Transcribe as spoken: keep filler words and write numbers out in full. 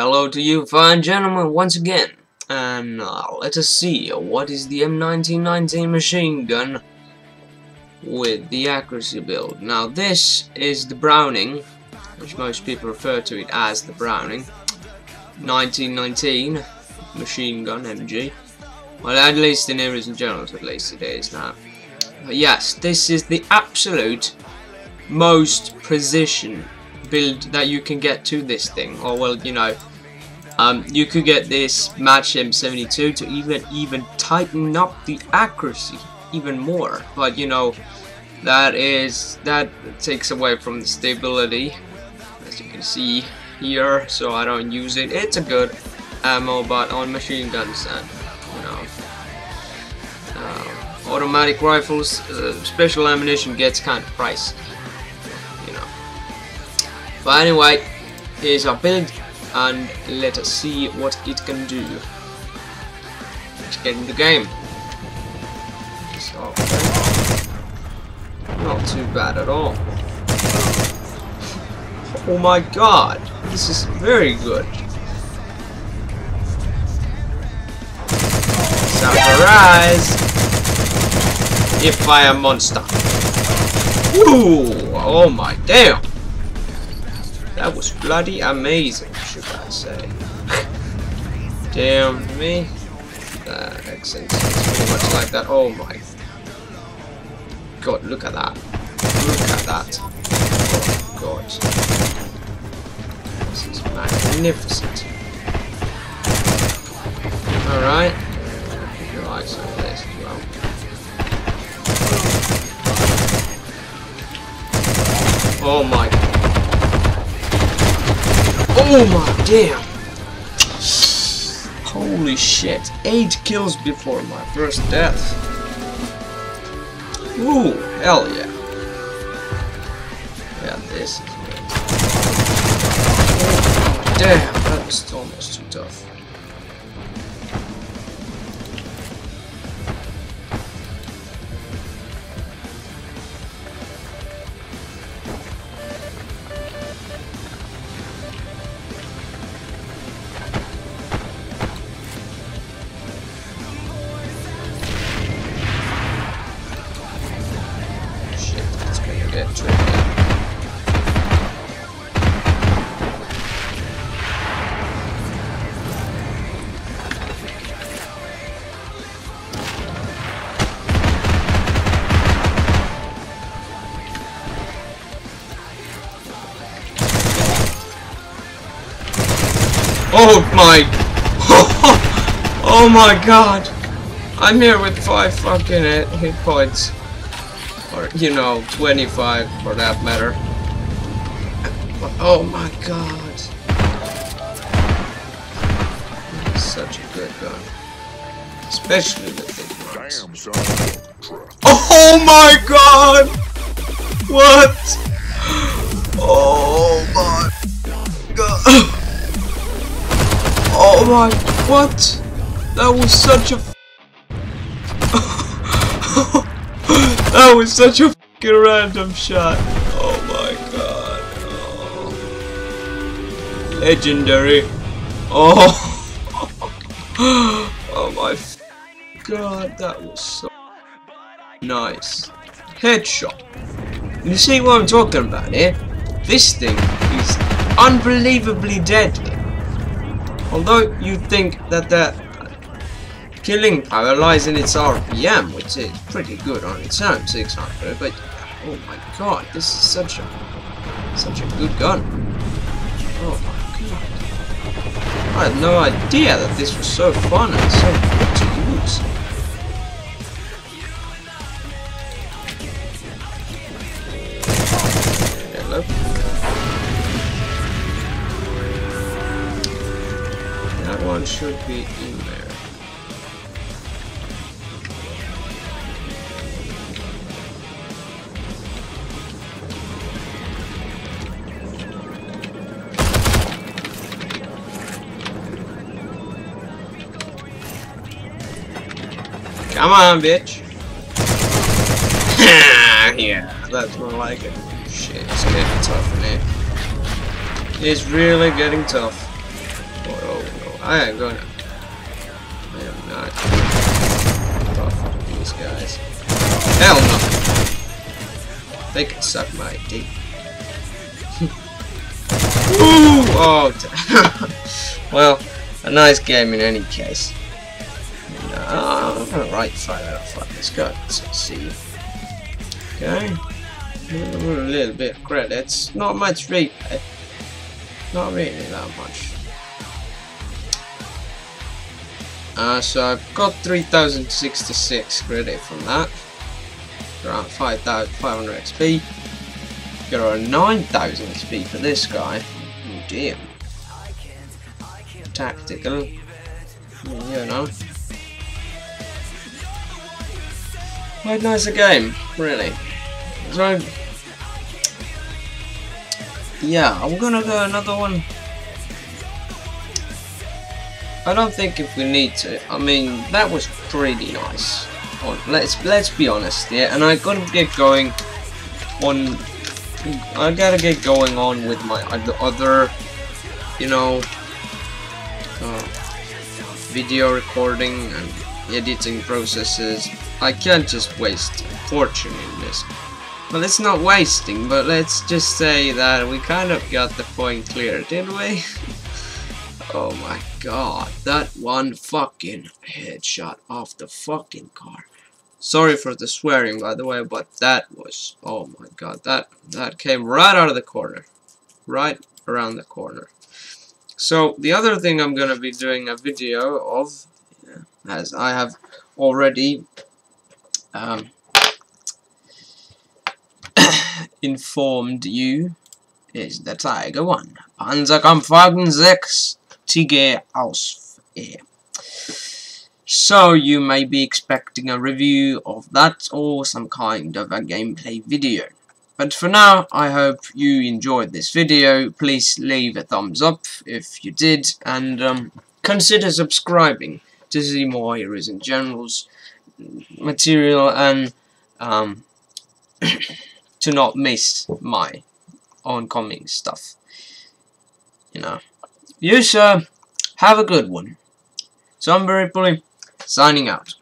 Hello to you fine gentlemen once again, and uh, let us see what is the M nineteen nineteen machine gun with the accuracy build. Now this is the Browning, which most people refer to it as the Browning nineteen nineteen machine gun M G. Well, at least in areas and generals, at least it is now. But yes, this is the absolute most precision build that you can get to this thing. Or well, you know, um, you could get this match M seventy-two to even even tighten up the accuracy even more. But you know, that is that takes away from the stability, as you can see here. So I don't use it. It's a good ammo, but on machine guns and you know, uh, automatic rifles, uh, special ammunition gets kind of pricey. But anyway, here's our build, and let us see what it can do. Let's get in the game. So, not too bad at all. Oh my god, this is very good. Surprise! If I am monster. Woo! Oh my damn! That was bloody amazing, should I say. Damn me. That accent is pretty much like that. Oh my god, look at that. Look at that. Oh god. This is magnificent. Alright. Keep your eyes on this as well. Oh my god. Oh my damn! Holy shit! Eight kills before my first death. Ooh, hell yeah! Yeah, this is good. Oh, damn, that was almost too tough. Get tricky. Oh my! Oh my god! I'm here with five fucking hit points. Or, you know, twenty-five for that matter. Oh my god. That's such a good gun. Especially the big ones. Oh my god! What? Oh my god. Oh my, what? That was such a That was such a fucking random shot. Oh my god. Oh. Legendary. Oh. Oh my god. That was so nice. Headshot. You see what I'm talking about here? This thing is unbelievably deadly. Although you think that the killing power lies in its R P M, which is pretty good on its own, six hundred, but oh my god, this is such a such a good gun. Oh my god. I had no idea that this was so fun and so good to use. Hello. That one should be in there. Come on, bitch. Yeah, that's more like it. Shit, it's getting tough in here. It's really getting tough. I am gonna. I am not. Fuck these guys. Hell no. They can suck my dick. Ooh! Oh, well, a nice game in any case. No, right, fine, fuck this guy. Let's see. Okay. A little bit of credits. Not much replay. Not really that much. Uh, so I've got three thousand sixty-six credit from that. Around five thousand five hundred X P. Got around nine thousand X P for this guy. Oh damn. Tactical. You know. Quite nice a game, really. So, yeah, I'm gonna go another one. I don't think if we need to. I mean, that was pretty nice. Oh, let's let's be honest, yeah. And I gotta get going on. I gotta get going on with my other, you know, uh, video recording and editing processes. I can't just waste a fortune in this. Well, it's not wasting, but let's just say that we kind of got the point clear, didn't we? Oh my god, that one fucking headshot off the fucking car. Sorry for the swearing, by the way, but that was, oh my god, that that came right out of the corner. Right around the corner. So, the other thing I'm gonna be doing a video of, yeah, as I have already um, informed you, is the Tiger one. Panzerkampfwagen six Tiger aus. Yeah. So you may be expecting a review of that or some kind of a gameplay video. But for now, I hope you enjoyed this video. Please leave a thumbs up if you did, and um, consider subscribing to see more Heroes and Generals material, and um, to not miss my oncoming stuff. You know. You, sir, have a good one. Sunbury Bully, signing out.